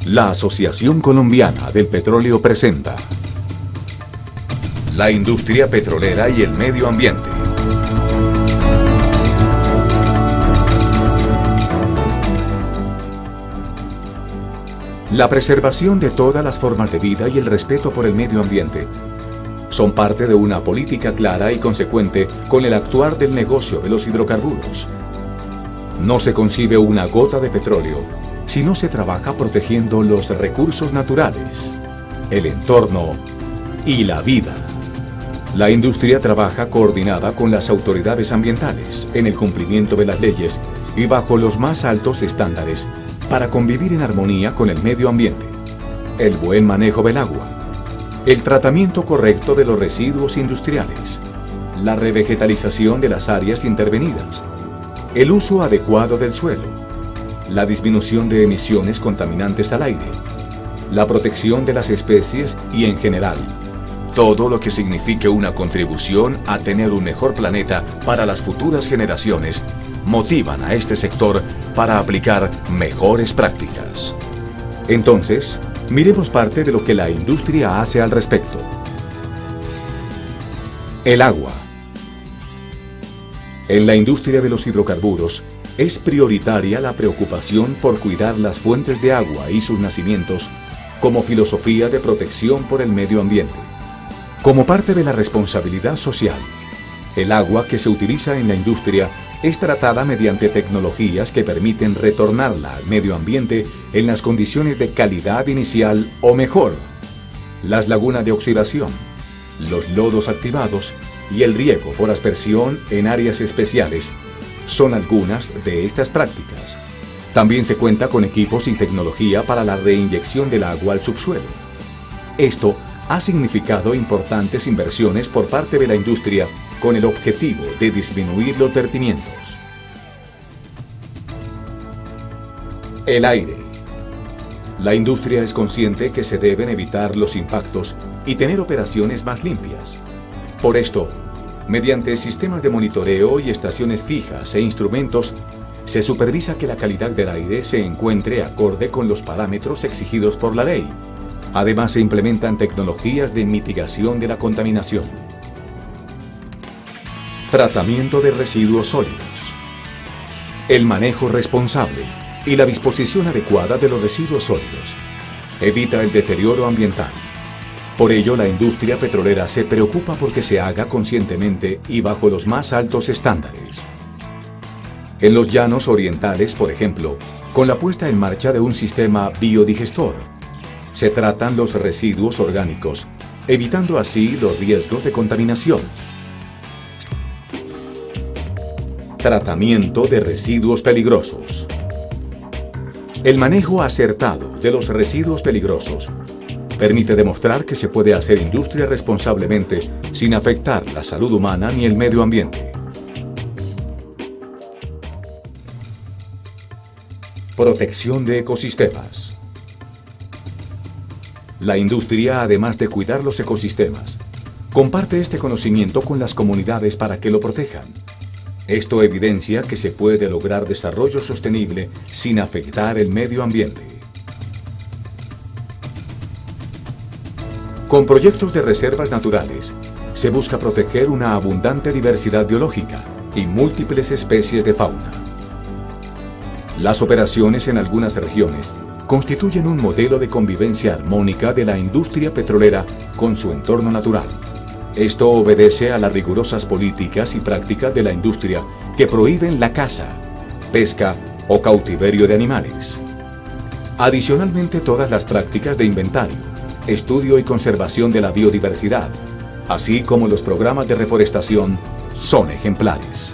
La Asociación Colombiana del Petróleo presenta la industria petrolera y el medio ambiente. La preservación de todas las formas de vida y el respeto por el medio ambiente son parte de una política clara y consecuente con el actuar del negocio de los hidrocarburos. No se concibe una gota de petróleo si no se trabaja protegiendo los recursos naturales, el entorno y la vida. La industria trabaja coordinada con las autoridades ambientales en el cumplimiento de las leyes y bajo los más altos estándares para convivir en armonía con el medio ambiente, el buen manejo del agua, el tratamiento correcto de los residuos industriales, la revegetalización de las áreas intervenidas, el uso adecuado del suelo, la disminución de emisiones contaminantes al aire, la protección de las especies y, en general, todo lo que signifique una contribución a tener un mejor planeta para las futuras generaciones motivan a este sector para aplicar mejores prácticas. Entonces, miremos parte de lo que la industria hace al respecto. El agua. En la industria de los hidrocarburos, es prioritaria la preocupación por cuidar las fuentes de agua y sus nacimientos como filosofía de protección por el medio ambiente. Como parte de la responsabilidad social, el agua que se utiliza en la industria es tratada mediante tecnologías que permiten retornarla al medio ambiente en las condiciones de calidad inicial o mejor. Las lagunas de oxidación, los lodos activados y el riego por aspersión en áreas especiales son algunas de estas prácticas. También se cuenta con equipos y tecnología para la reinyección del agua al subsuelo. Esto ha significado importantes inversiones por parte de la industria con el objetivo de disminuir los vertimientos. El aire. La industria es consciente que se deben evitar los impactos y tener operaciones más limpias. Por esto, mediante sistemas de monitoreo y estaciones fijas e instrumentos, se supervisa que la calidad del aire se encuentre acorde con los parámetros exigidos por la ley. Además, se implementan tecnologías de mitigación de la contaminación. Tratamiento de residuos sólidos. El manejo responsable y la disposición adecuada de los residuos sólidos evita el deterioro ambiental. Por ello, la industria petrolera se preocupa porque se haga conscientemente y bajo los más altos estándares. En los llanos orientales, por ejemplo, con la puesta en marcha de un sistema biodigestor, se tratan los residuos orgánicos, evitando así los riesgos de contaminación. Tratamiento de residuos peligrosos. El manejo acertado de los residuos peligrosos permite demostrar que se puede hacer industria responsablemente sin afectar la salud humana ni el medio ambiente. Protección de ecosistemas. La industria, además de cuidar los ecosistemas, comparte este conocimiento con las comunidades para que lo protejan. Esto evidencia que se puede lograr desarrollo sostenible sin afectar el medio ambiente. Con proyectos de reservas naturales, se busca proteger una abundante diversidad biológica y múltiples especies de fauna. Las operaciones en algunas regiones constituyen un modelo de convivencia armónica de la industria petrolera con su entorno natural. Esto obedece a las rigurosas políticas y prácticas de la industria que prohíben la caza, pesca o cautiverio de animales. Adicionalmente, todas las prácticas de inventario, estudio y conservación de la biodiversidad, así como los programas de reforestación, son ejemplares.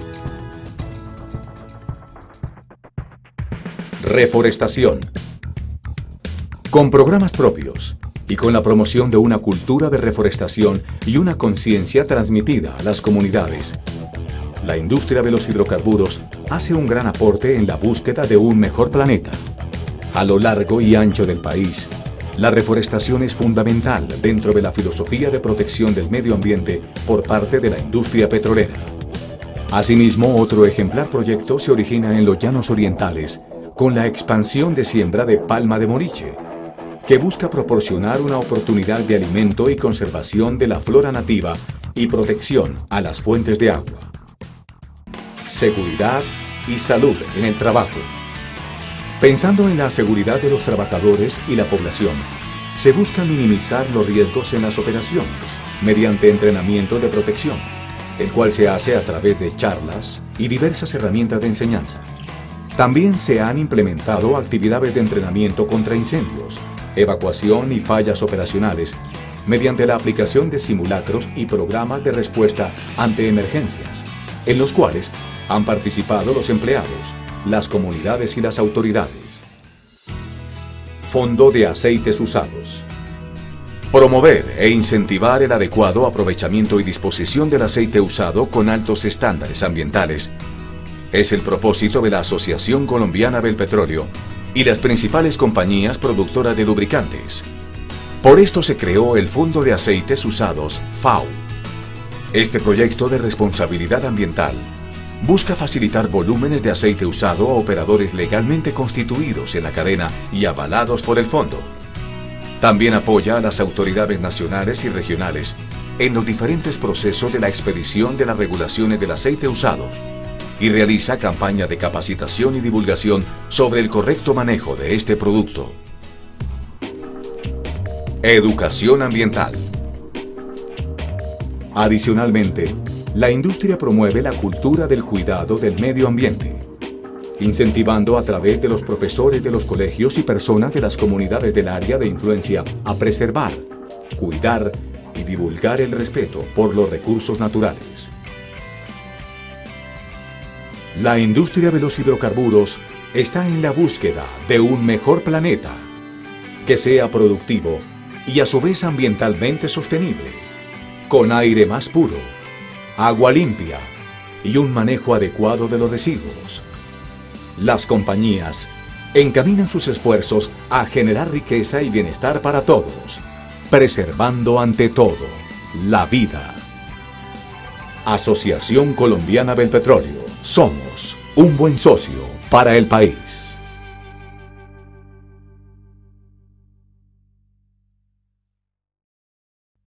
Reforestación. Con programas propios y con la promoción de una cultura de reforestación y una conciencia transmitida a las comunidades, la industria de los hidrocarburos hace un gran aporte en la búsqueda de un mejor planeta. A lo largo y ancho del país, la reforestación es fundamental dentro de la filosofía de protección del medio ambiente por parte de la industria petrolera. Asimismo, otro ejemplar proyecto se origina en los llanos orientales, con la expansión de siembra de palma de moriche, que busca proporcionar una oportunidad de alimento y conservación de la flora nativa y protección a las fuentes de agua. Seguridad y salud en el trabajo. Pensando en la seguridad de los trabajadores y la población, se busca minimizar los riesgos en las operaciones mediante entrenamiento de protección, el cual se hace a través de charlas y diversas herramientas de enseñanza. También se han implementado actividades de entrenamiento contra incendios, evacuación y fallas operacionales, mediante la aplicación de simulacros y programas de respuesta ante emergencias, en los cuales han participado los empleados, las comunidades y las autoridades. Fondo de aceites usados. Promover e incentivar el adecuado aprovechamiento y disposición del aceite usado con altos estándares ambientales es el propósito de la Asociación Colombiana del Petróleo y las principales compañías productoras de lubricantes. Por esto se creó el Fondo de Aceites Usados, FAU. Este proyecto de responsabilidad ambiental busca facilitar volúmenes de aceite usado a operadores legalmente constituidos en la cadena y avalados por el fondo. También apoya a las autoridades nacionales y regionales en los diferentes procesos de la expedición de las regulaciones del aceite usado y realiza campañas de capacitación y divulgación sobre el correcto manejo de este producto. Educación ambiental. Adicionalmente, la industria promueve la cultura del cuidado del medio ambiente, incentivando a través de los profesores de los colegios y personas de las comunidades del área de influencia a preservar, cuidar y divulgar el respeto por los recursos naturales. La industria de los hidrocarburos está en la búsqueda de un mejor planeta, que sea productivo y a su vez ambientalmente sostenible, con aire más puro, agua limpia y un manejo adecuado de los residuos. Las compañías encaminan sus esfuerzos a generar riqueza y bienestar para todos, preservando ante todo la vida. Asociación Colombiana del Petróleo. Somos un buen socio para el país.